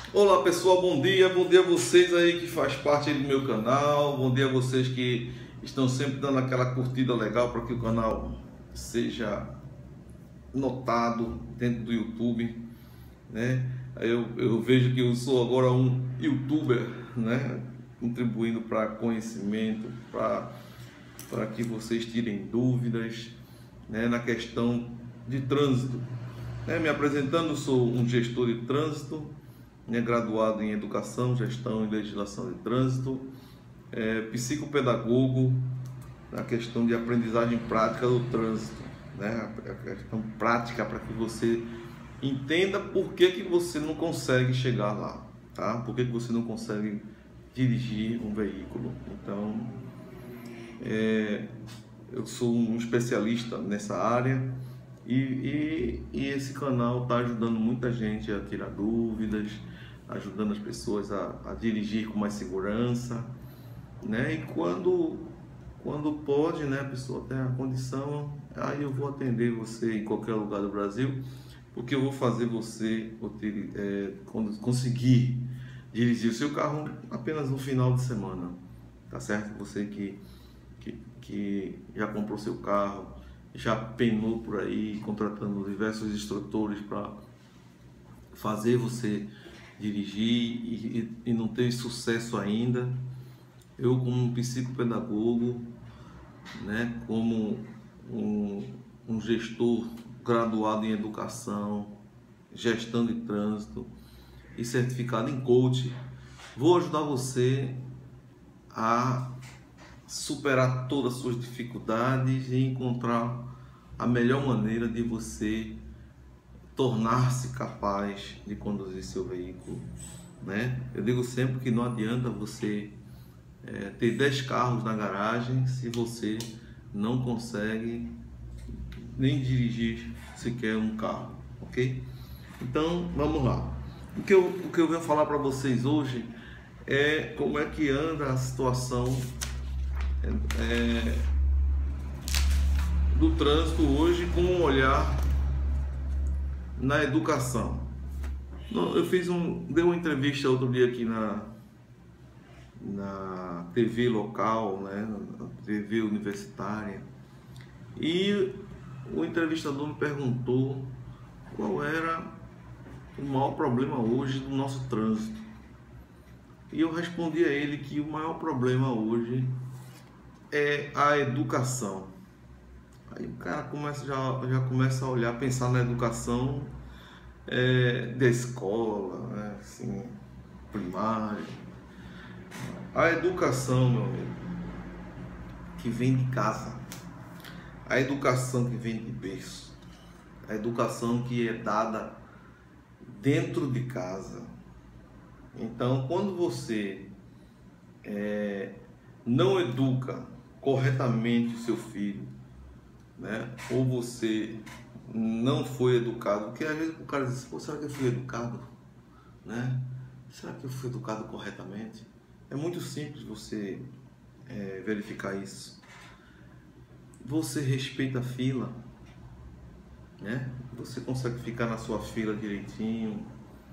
Olá pessoal, bom dia a vocês aí que faz parte do meu canal, bom dia a vocês que estão sempre dando aquela curtida legal para que o canal seja notado dentro do YouTube, né? Eu vejo que eu sou agora um YouTuber, né? Contribuindo para conhecimento, para que vocês tirem dúvidas, né? Na questão de trânsito, né? Me apresentando, sou um gestor de trânsito, né, graduado em Educação, Gestão e Legislação de Trânsito, psicopedagogo na questão de aprendizagem prática do trânsito, né, a questão prática para que você entenda por que você não consegue chegar lá, tá? Por que você não consegue dirigir um veículo. Então, eu sou um especialista nessa área e esse canal está ajudando muita gente a tirar dúvidas, ajudando as pessoas a dirigir com mais segurança, né? E quando pode, né, a pessoa tem a condição, aí eu vou atender você em qualquer lugar do Brasil, porque eu vou fazer você conseguir dirigir o seu carro apenas no final de semana, tá certo? Você que já comprou seu carro, já penou por aí, contratando diversos instrutores para fazer você dirigir e não teve sucesso ainda. Eu, como um psicopedagogo, né, como um gestor graduado em Educação, Gestão de Trânsito e certificado em coach, vou ajudar você a superar todas as suas dificuldades e encontrar a melhor maneira de você tornar-se capaz de conduzir seu veículo, né? Eu digo sempre que não adianta você ter 10 carros na garagem se você não consegue nem dirigir sequer um carro, ok? Então vamos lá. O que eu venho falar para vocês hoje é como é que anda a situação do trânsito hoje com um olhar na educação. Eu dei uma entrevista outro dia aqui na TV local, né, na TV universitária, e o entrevistador me perguntou qual era o maior problema hoje do nosso trânsito. E eu respondi a ele que o maior problema hoje é a educação. Aí o cara já começa a olhar, pensar na educação da escola, né, assim, primária. A educação, meu amigo, que vem de casa, a educação que vem de berço, a educação que é dada dentro de casa. Então, quando você não educa corretamente o seu filho, né? Ou você não foi educado, porque às vezes o cara diz, pô, será que eu fui educado? Né? Será que eu fui educado corretamente? É muito simples você verificar isso. Você respeita a fila, né? Você consegue ficar na sua fila direitinho,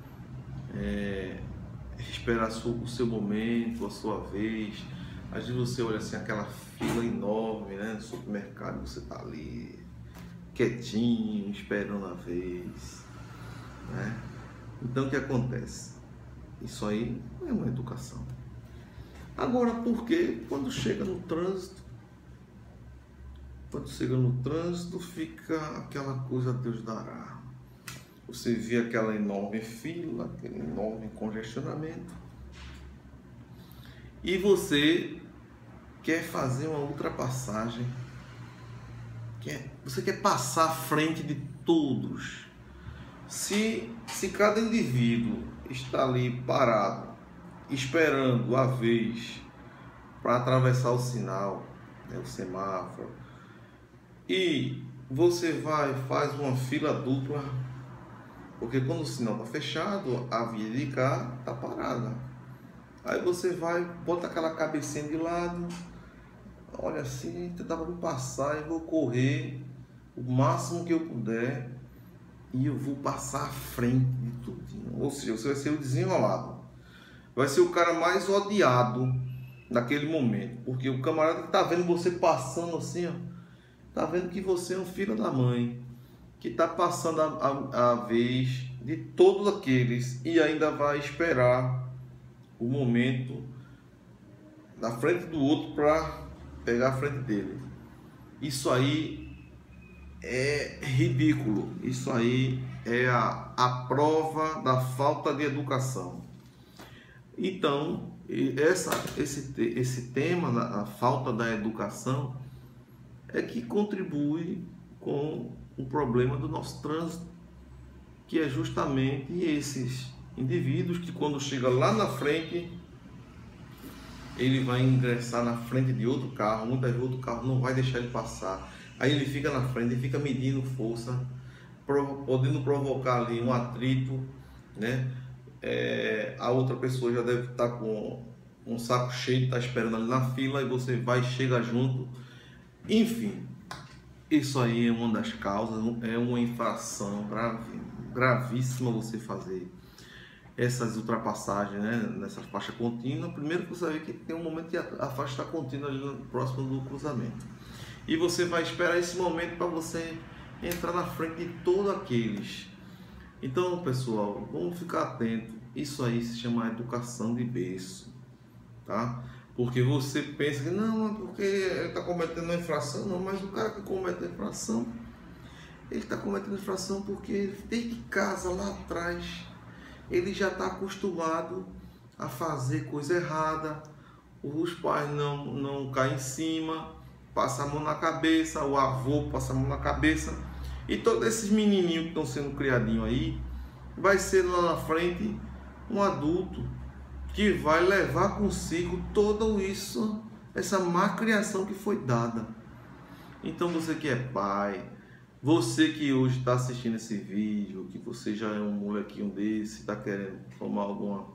esperar o seu momento, a sua vez. Às vezes você olha assim, aquela fila enorme, né, no supermercado, você tá ali, quietinho, esperando a vez, né? Então o que acontece? Isso aí não é uma educação. Agora, por que quando chega no trânsito, fica aquela coisa Deus dará. Você vê aquela enorme fila, aquele enorme congestionamento, e você quer fazer uma ultrapassagem, você quer passar à frente de todos. Se cada indivíduo está ali parado, esperando a vez para atravessar o sinal, né, o semáforo, e você faz uma fila dupla, porque quando o sinal está fechado, a via de cá está parada. Aí você bota aquela cabecinha de lado, olha assim, dá para me passar e vou correr o máximo que eu puder e eu vou passar à frente de tudo. Ou seja, você vai ser o desenrolado. Vai ser o cara mais odiado naquele momento. Porque o camarada que tá vendo você passando assim, ó, tá vendo que você é um filho da mãe, que tá passando a vez de todos aqueles e ainda vai esperar o momento na frente do outro para pegar a frente dele. Isso aí é ridículo. Isso aí é a prova da falta de educação. Então, esse tema, a falta da educação, é que contribui com o problema do nosso trânsito, que é justamente esses indivíduos que, quando chega lá na frente, ele vai ingressar na frente de outro carro, muitas vezes outro carro não vai deixar ele passar, aí ele fica na frente, ele fica medindo força, podendo provocar ali um atrito, né? A outra pessoa já deve estar com um saco cheio, está esperando ali na fila, e você vai, chega junto. Enfim, isso aí é uma das causas, é uma infração gravíssima você fazer essas ultrapassagens, né, nessa faixa contínua. Primeiro que você vai ver que tem um momento que a faixa está contínua ali próximo do cruzamento, e você vai esperar esse momento para você entrar na frente de todos aqueles. Então, pessoal, vamos ficar atento. Isso aí se chama educação de berço, tá? Porque você pensa que não, porque ele está cometendo uma infração. Não, mas o cara que comete a infração, ele está cometendo infração porque desde casa lá atrás ele já está acostumado a fazer coisa errada. Os pais não caem em cima, passa a mão na cabeça, o avô passa a mão na cabeça, e todos esses menininhos que estão sendo criadinhos aí, vai ser lá na frente um adulto que vai levar consigo tudo isso, essa má criação que foi dada. Então, você que é pai, você que hoje está assistindo esse vídeo, que você já é um molequinho desse, está querendo tomar alguma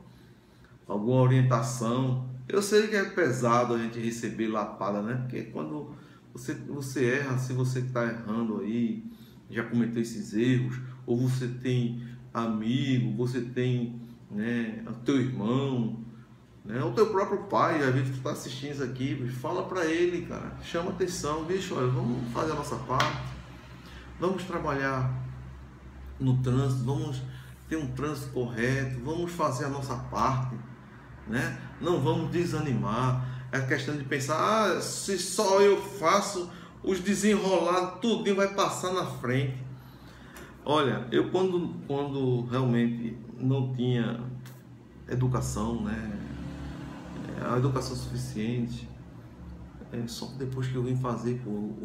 orientação, eu sei que é pesado a gente receber lapada, né? Porque quando você erra, se você está errando aí, já cometeu esses erros, ou você tem amigo, você tem, né, o teu irmão, né, o teu próprio pai, às vezes tu está assistindo isso aqui, fala para ele, cara, chama atenção, bicho, olha, vamos fazer a nossa parte, vamos trabalhar no trânsito, vamos ter um trânsito correto, vamos fazer a nossa parte, né? Não vamos desanimar. É questão de pensar, se só eu faço, os desenrolados, tudinho vai passar na frente. Olha, eu quando realmente não tinha educação, né, a educação suficiente, só depois que eu vim fazer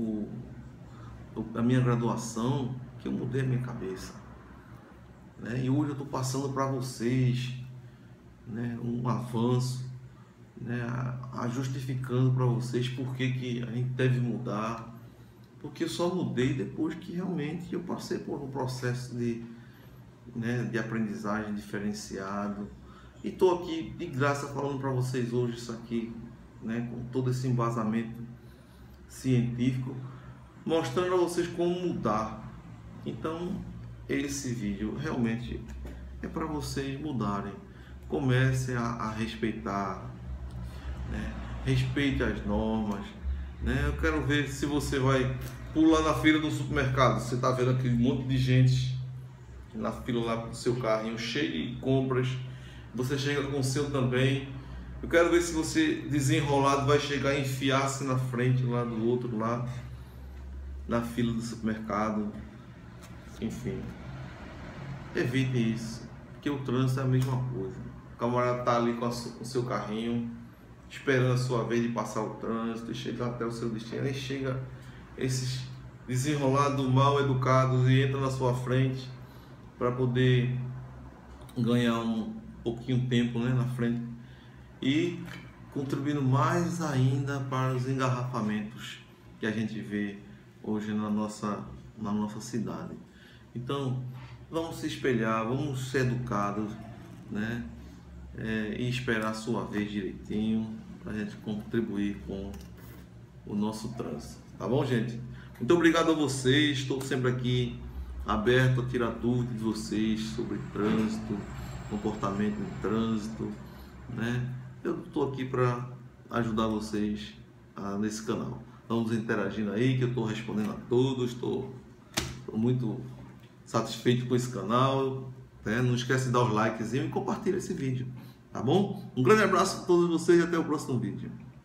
a minha graduação, que eu mudei a minha cabeça, né? E hoje eu estou passando para vocês, né, um avanço, né, justificando para vocês por que a gente deve mudar. Porque eu só mudei depois que realmente eu passei por um processo de aprendizagem diferenciado. E estou aqui de graça falando para vocês hoje isso aqui, né, com todo esse embasamento científico, mostrando a vocês como mudar. Então, esse vídeo realmente é para vocês mudarem. Comece a respeitar, né? Respeite as normas, né? Eu quero ver se você vai pular na fila do supermercado. Você está vendo aquele monte de gente na fila lá com o seu carrinho cheio de compras. Você chega com o seu também. Eu quero ver se você, desenrolado, vai chegar e enfiar-se na frente lá do outro, lá na fila do supermercado. Enfim, evite isso, porque o trânsito é a mesma coisa. O camarada está ali com o seu carrinho, esperando a sua vez de passar o trânsito e chegar até o seu destino. Aí chega esses desenrolados, mal educados, e entra na sua frente para poder ganhar um pouquinho de tempo, né, na frente, e contribuindo mais ainda para os engarrafamentos que a gente vê hoje na nossa cidade. Então, vamos se espelhar, vamos ser educados, né? E esperar a sua vez direitinho, para a gente contribuir com o nosso trânsito. Tá bom, gente? Muito obrigado a vocês, estou sempre aqui aberto a tirar dúvidas de vocês sobre trânsito, comportamento no trânsito, né? Eu estou aqui para ajudar vocês nesse canal. Vamos interagindo aí, que eu estou respondendo a todos, estou muito satisfeito com esse canal, né? Não esquece de dar os likes e compartilha esse vídeo, tá bom? Um grande abraço a todos vocês e até o próximo vídeo.